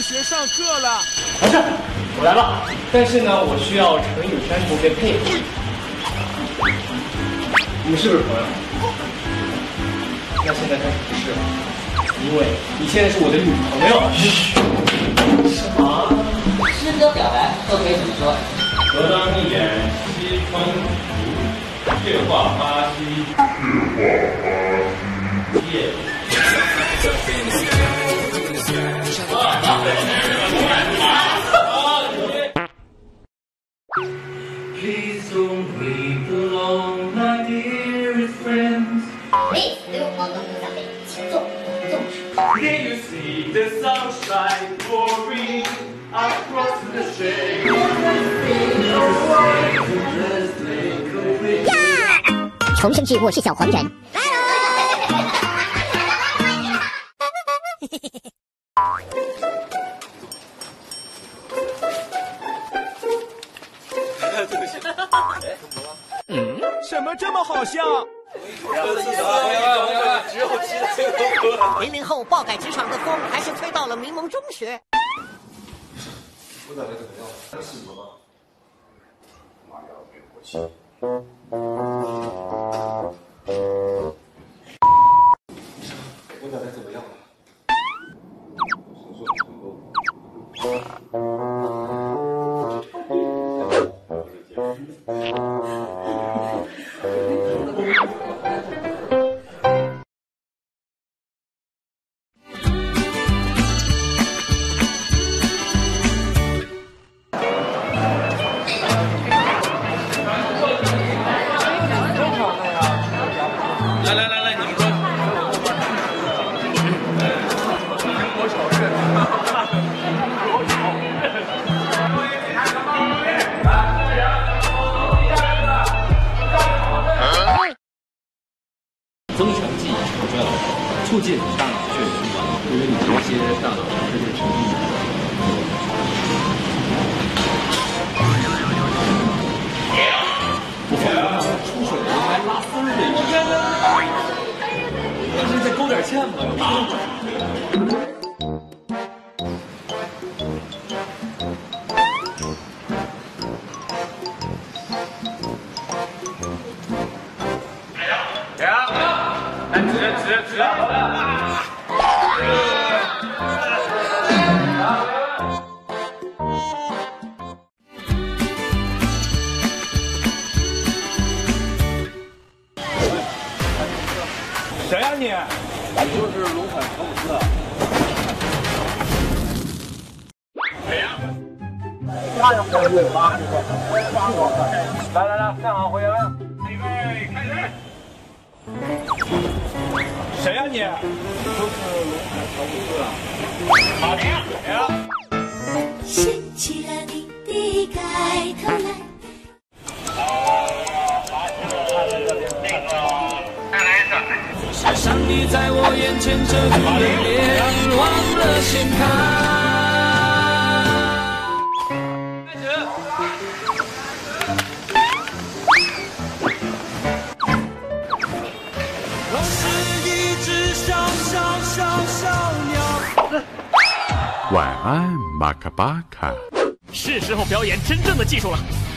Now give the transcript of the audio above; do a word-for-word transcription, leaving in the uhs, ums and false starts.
学上课了。 老师，我来了，但是呢，我需要陈雨珊同学配合。你们是不是朋友？那现在开始不是了，因为你现在是我的女朋友。嘘，什么？ 诗歌表白都可以怎么说？ 河当一眼西窗烛，月画巴西。月画巴西。夜。Please don't weep alone, my dearest friends. Please 对我高等长辈请重重视。 Can you see the sunshine pouring across the shade? 重生之我是小黄人。 嗯，什么这么好笑？ 零零后爆改职场的风还是吹到了民盟中学。 我感觉怎么样？适合吗？妈呀，没过气。我感觉怎么样？手术成功。 来来来来，你们说。我承认。 增强记忆是重要的，促进大脑血液循环，对于你的一些大脑这些神经。我放让他出水了还拉丝儿的一个，要是再勾点芡吧。 谁呀你？ 你就是龙凯乔布斯啊？ 谁呀？ 八阳战队八十个，八个。 来来来，站好，回原位。预备，开始。 谁呀你？ 你就是龙凯乔布斯啊？ 好停，停。 掀起了你的盖头来。 写上你在我眼前遮住了脸，忘了掀开。开始。我是一只小小小小鸟。 晚安，马卡巴卡。 是时候表演真正的技术了。